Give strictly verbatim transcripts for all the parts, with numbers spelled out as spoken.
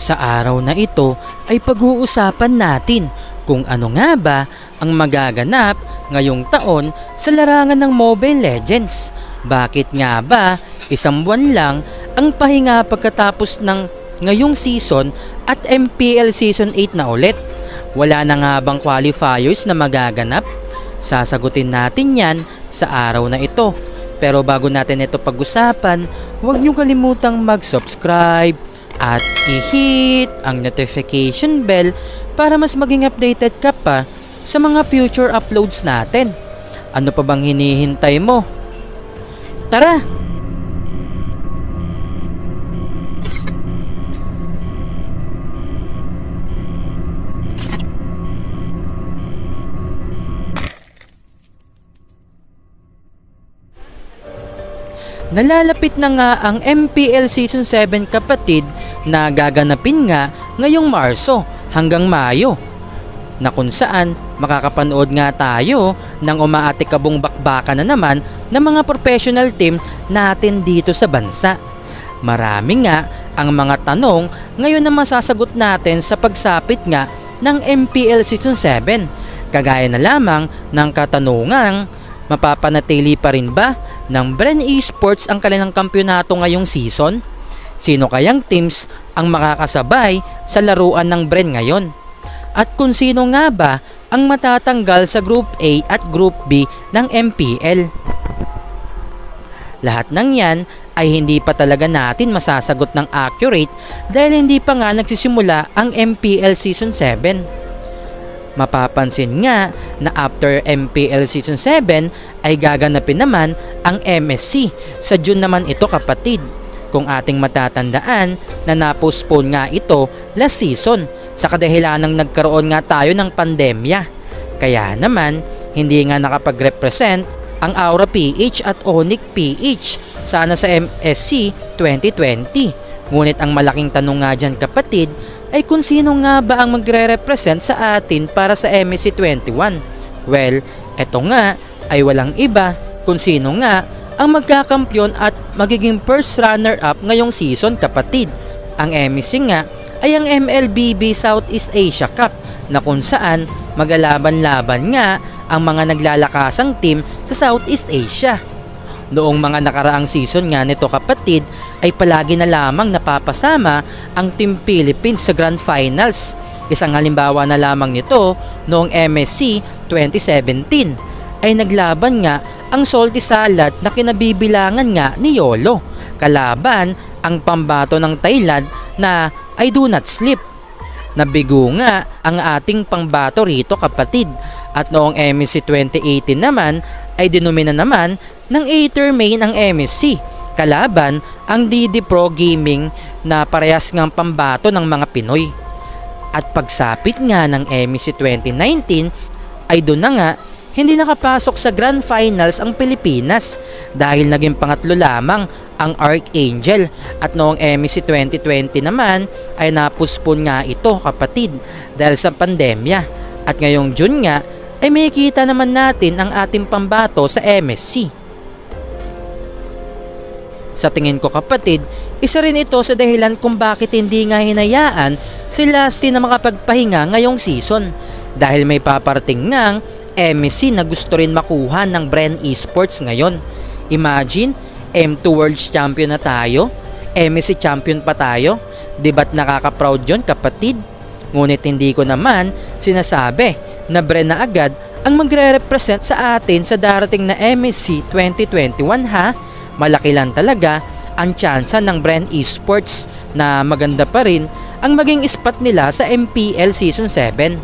Sa araw na ito ay pag-uusapan natin kung ano nga ba ang magaganap ngayong taon sa larangan ng Mobile Legends. Bakit nga ba isang buwan lang ang pahinga pagkatapos ng ngayong season at M P L Season eight na ulit? Wala na nga bang qualifiers na magaganap? Sasagutin natin yan sa araw na ito. Pero bago natin ito pag-usapan, huwag niyo kalimutang mag-subscribe at i-hit ang notification bell para mas maging updated ka pa sa mga future uploads natin. Ano pa bang hinihintay mo? Tara! Nalalapit na nga ang M P L Season seven kapatid na gaganapin nga ngayong Marso hanggang Mayo, na kung saan makakapanood nga tayo ng umaatikabong bakbakan na naman ng mga professional team natin dito sa bansa. Marami nga ang mga tanong ngayon na masasagot natin sa pagsapit nga ng M P L Season seven, kagaya na lamang ng katanungang mapapanatili pa rin ba ng Bren Esports ang kanilang kampyonato ngayong season? Sino kayang teams ang makakasabay sa laruan ng Bren ngayon? At kung sino nga ba ang matatanggal sa Group A at Group B ng M P L? Lahat ng yan ay hindi pa talaga natin masasagot ng accurate dahil hindi pa nga nagsisimula ang M P L Season seven. Mapapansin nga na after M P L Season seven ay gaganapin naman ang M S C sa June naman ito kapatid. Kung ating matatandaan na na-postpone nga ito last season sa kadahilanang nagkaroon nga tayo ng pandemya. Kaya naman hindi nga nakapag-represent ang Aura P H at Onyx P H sana sa M S C twenty twenty. Ngunit ang malaking tanong nga dyan kapatid ay kung sino nga ba ang magre-represent sa atin para sa M S C twenty-one. Well, eto nga ay walang iba kung sino nga ang magkakampyon at magiging first runner-up ngayong season kapatid. Ang M S C nga ay ang M L B B Southeast Asia Cup na kung saan magalaban-laban nga ang mga naglalakasang team sa Southeast Asia. Noong mga nakaraang season nga nito kapatid ay palagi na lamang napapasama ang Team Philippines sa Grand Finals. Isang halimbawa na lamang nito noong M S C twenty seventeen ay naglaban nga ang Salty Salad na kinabibilangan nga ni Yolo kalaban ang pambato ng Thailand na I Do Not Sleep. Nabigo nga ang ating pangbato rito kapatid, at noong M S C twenty eighteen naman ay dinumina naman ng Aether Main ang M S C kalaban ang D D Pro Gaming na parehas ngang pambato ng mga Pinoy. At pagsapit nga ng M S C twenty nineteen ay doon na nga hindi nakapasok sa Grand Finals ang Pilipinas dahil naging pangatlo lamang ang Archangel, at noong M S C twenty twenty naman ay napuspon nga ito kapatid dahil sa pandemya, at ngayong June nga ay makikita naman natin ang ating pambato sa M S C. Sa tingin ko kapatid, isa rin ito sa dahilan kung bakit hindi nga hinayaan si Lasty na makapagpahinga ngayong season dahil may paparating ngang M S C na gusto rin makuha ng Bren Esports ngayon. Imagine, M two World Champion na tayo, M S C Champion pa tayo, di ba't nakaka-proud yun kapatid? Ngunit hindi ko naman sinasabi na Bren na agad ang magre-represent sa atin sa darating na M S C twenty twenty-one ha. Malaki lang talaga ang tsansa ng Bren Esports na maganda pa rin ang maging spot nila sa M P L Season seven.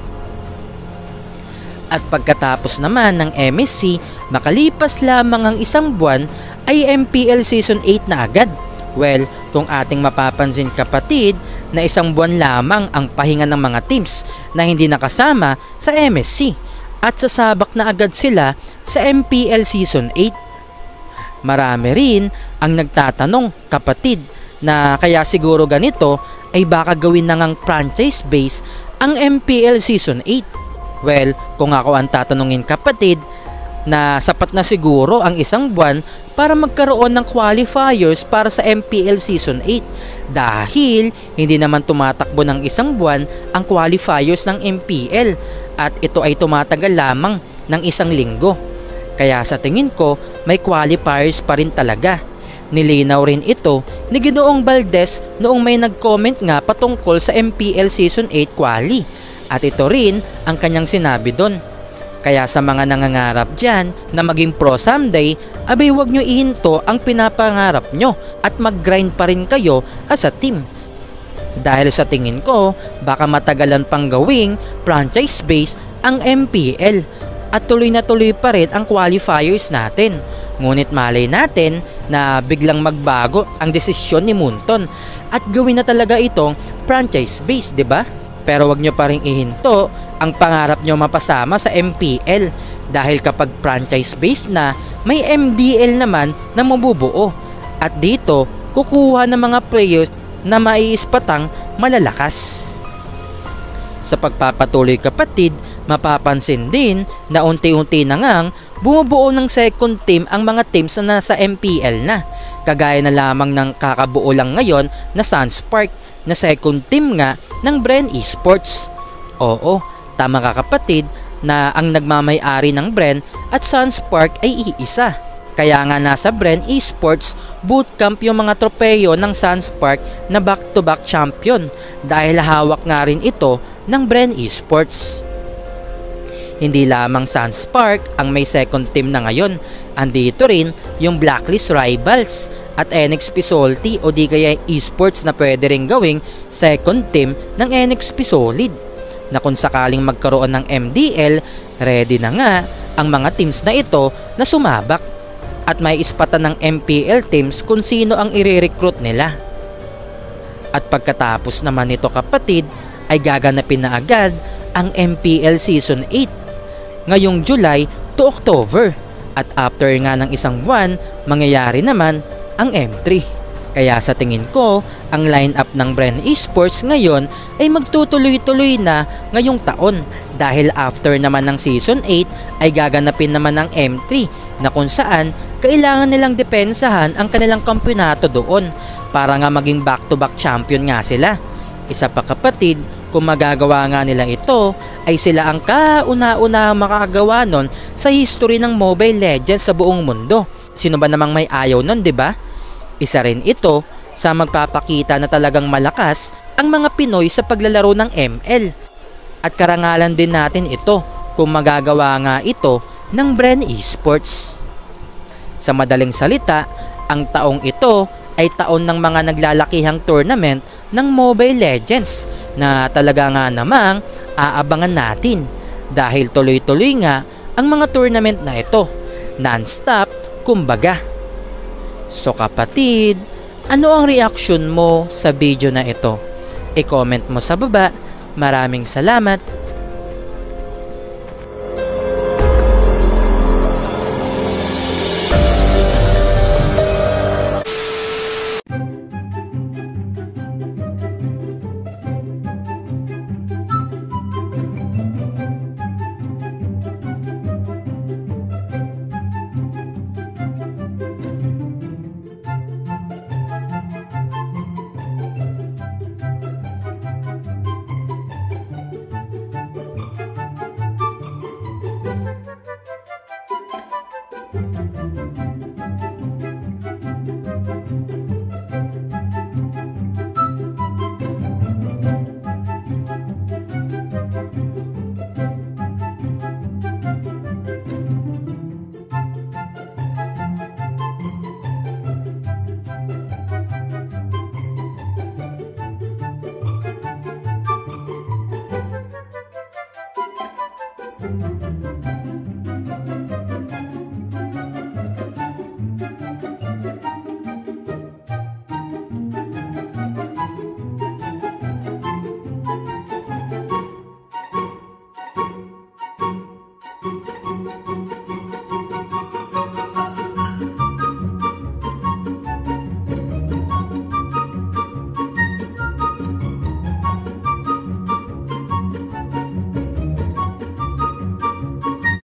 At pagkatapos naman ng M S C, makalipas lamang ang isang buwan ay M P L Season eight na agad. Well, kung ating mapapansin kapatid na isang buwan lamang ang pahinga ng mga teams na hindi nakasama sa M S C at sasabak na agad sila sa M P L Season eight. Marami rin ang nagtatanong kapatid na kaya siguro ganito ay baka gawin na ngang franchise base ang M P L Season eight. Well, kung ako ang tatanungin kapatid, na sapat na siguro ang isang buwan para magkaroon ng qualifiers para sa M P L Season eight dahil hindi naman tumatakbo ng isang buwan ang qualifiers ng M P L at ito ay tumatagal lamang ng isang linggo. Kaya sa tingin ko may qualifiers pa rin talaga. Nilinaw rin ito ni Ginoong Valdez noong may nag-comment nga patungkol sa M P L Season eight quali at ito rin ang kanyang sinabi doon. Kaya sa mga nangangarap dyan na maging pro someday, abay huwag nyo ihinto ang pinapangarap nyo at mag-grind pa rin kayo as a team. Dahil sa tingin ko, baka matagalan pang gawing franchise base ang M P L at tuloy na tuloy pa rin ang qualifiers natin. Ngunit malay natin na biglang magbago ang desisyon ni Munton at gawin na talaga itong franchise base, 'di ba? Pero wag nyo pa rin ihinto ang pangarap nyo mapasama sa M P L dahil kapag franchise base na, may M D L naman na mabubuo at dito kukuha ng mga players na maiispatang malalakas. Sa pagpapatuloy kapatid, mapapansin din na unti-unti na ngang bumubuo ng second team ang mga teams na nasa M P L na, kagaya na lamang ng kakabuo lang ngayon na Sunspark na second team nga ng Bren Esports. Oo, tama ka kapatid na ang nagmamay-ari ng Bren at Sunspark ay iisa. Kaya nga nasa Bren Esports bootcamp yung mga tropeyo ng Sunspark na back-to-back champion dahil hawak nga rin ito ng Bren Esports. Hindi lamang Sunspark ang may second team na ngayon, andito rin yung Blacklist Rivals at N X P Salty o di kaya esports na pwede rin gawing second team ng N X P Solid, na kung sakaling magkaroon ng M D L, ready na nga ang mga teams na ito na sumabak at may ispatan ng M P L teams kung sino ang i-recruit nila. At pagkatapos naman nito kapatid ay gaganapin na agad ang M P L Season eight ngayong July to October at after nga ng isang buwan mangyayari naman ang M three. Kaya sa tingin ko, ang lineup ng Bren Esports ngayon ay magtutuloy-tuloy na ngayong taon dahil after naman ng Season eight ay gaganapin naman ng M three na kung saan kailangan nilang depensahan ang kanilang kampyonato doon para nga maging back-to-back champion nga sila. Isa pa kapatid, kung magagawa nga nila ito ay sila ang kauna-una makakagawa nun sa history ng Mobile Legends sa buong mundo. Sino ba namang may ayaw nun, 'di ba? Isa rin ito sa magpapakita na talagang malakas ang mga Pinoy sa paglalaro ng M L. At karangalan din natin ito kung magagawa nga ito ng Bren Esports. Sa madaling salita, ang taong ito ay taon ng mga naglalakihang tournament ng Mobile Legends na talaga nga namang aabangan natin dahil tuloy-tuloy nga ang mga tournament na ito, non-stop kumbaga. So kapatid, ano ang reaction mo sa video na ito? I-comment mo sa baba. Maraming salamat. Thank you.